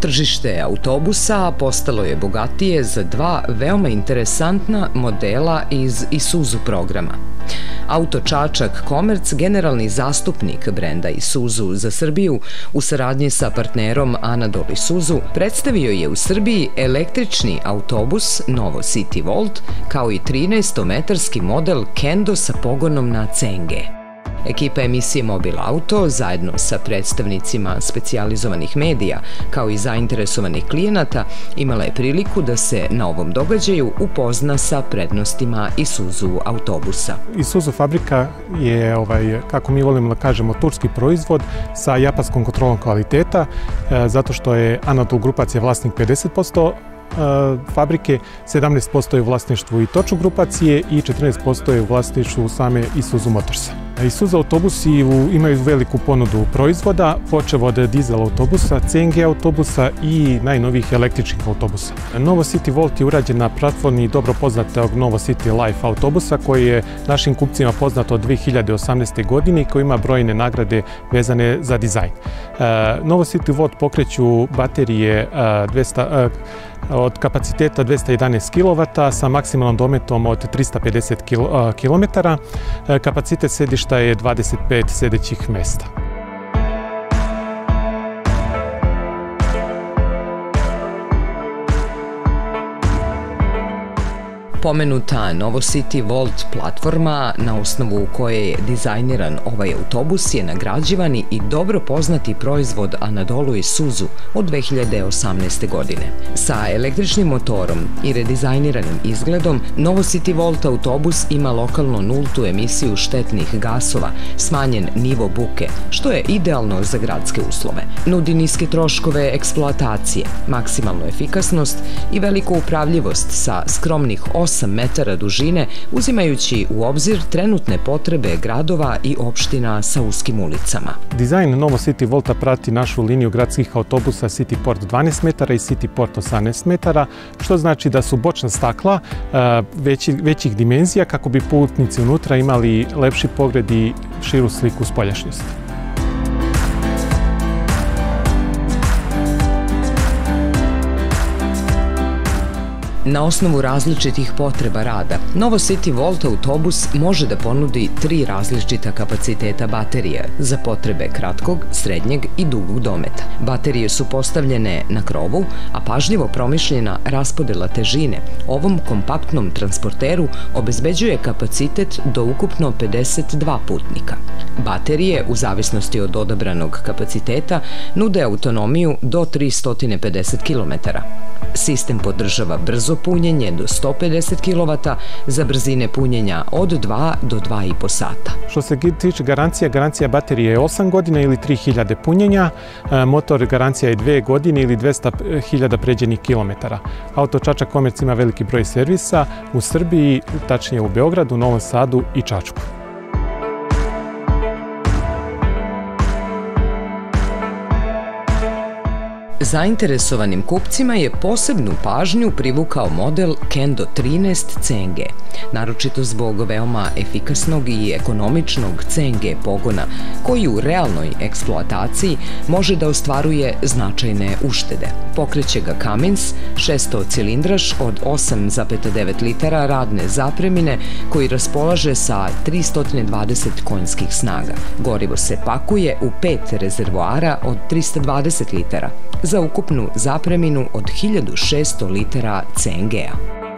Tržište autobusa postalo je bogatije za dva veoma interesantna modela iz Isuzu programa. Auto Čačak Komerc, generalni zastupnik brenda Isuzu za Srbiju, u saradnji sa partnerom Anadolu Isuzu, predstavio je u Srbiji električni autobus Novo City Volt, kao i 13-metarski model Kendo sa pogonom na CNG. Ekipa emisije Mobil Auto, zajedno sa predstavnicima specijalizovanih medija, kao i zainteresovanih klijenata, imala je priliku da se na ovom događaju upozna sa prednostima Isuzu autobusa. Isuzu fabrika je, kako mi volimo da kažemo, turski proizvod sa japanskom kontrolom kvaliteta, zato što je Anadolu grupacija vlasnik 50% fabrike, 17% je u vlasništvu i Toču grupacije i 14% je u vlasništvu same Isuzu Motorsa. Isuzu autobusi imaju veliku ponudu proizvoda, počev od dizel autobusa, CNG autobusa i najnovijih električnih autobusa. Novo City Volt je urađen na platformi dobro poznatog Novo City Life autobusa, koji je našim kupcima poznat od 2018. godine i koji ima brojne nagrade vezane za dizajn. Novo City Volt pokreću baterije od kapaciteta 211 kW sa maksimalnom dometom od 350 km. Kapacitet sedišta je 25 sedećih mesta. Pomenuta Novo City Volt platforma, na osnovu koje je dizajniran ovaj autobus, je nagrađivani i dobro poznati proizvod Anadolu Isuzu od 2018. godine. Sa električnim motorom i redizajniranim izgledom, Novo City Volt autobus ima lokalno nultu emisiju štetnih gasova, smanjen nivo buke, što je idealno za gradske uslove. Nudi niske troškove eksploatacije, maksimalnu efikasnost i veliku upravljivost sa skromnih 8 metara dužine, uzimajući u obzir trenutne potrebe gradova i opština sa uskim ulicama. Dizajn Novo City Volta prati našu liniju gradskih autobusa City Port 12 metara i City Port 18 metara, što znači da su bočna stakla većih dimenzija kako bi putnici unutra imali lepši pogled i širu sliku spoljašnjosti. Na osnovu različitih potreba rada, Novo City Volt autobus može da ponudi 3 različita kapaciteta baterije za potrebe kratkog, srednjeg i dugog dometa. Baterije su postavljene na krovu, a pažljivo promišljena raspodela težine ovom kompaktnom transporteru obezbeđuje kapacitet do ukupno 52 putnika. Baterije, u zavisnosti od odabranog kapaciteta, nude autonomiju do 350 km. Sistem podržava brzo punjenje do 150 kW za brzine punjenja od 2 do 2,5 sata. Što se tiče garancija baterije je 8 godina ili 3000 punjenja, motor garancija je 2 godine ili 200.000 pređenih kilometara. Auto Čačak Komerc ima veliki broj servisa u Srbiji, tačnije u Beogradu, Novom Sadu i Čačku. Zainteresovanim kupcima je posebnu pažnju privukao model Kendo 13 CNG, naročito zbog veoma efikasnog i ekonomičnog CNG pogona, koji u realnoj eksploataciji može da ostvaruje značajne uštede. Pokreće ga Cummins, 600-cilindraš od 8,9 litara radne zapremine, koji raspolaže sa 320 konjskih snaga. Gorivo se pakuje u 5 rezervoara od 320 litara, za ukupnu zapreminu od 1600 litara CNG-a.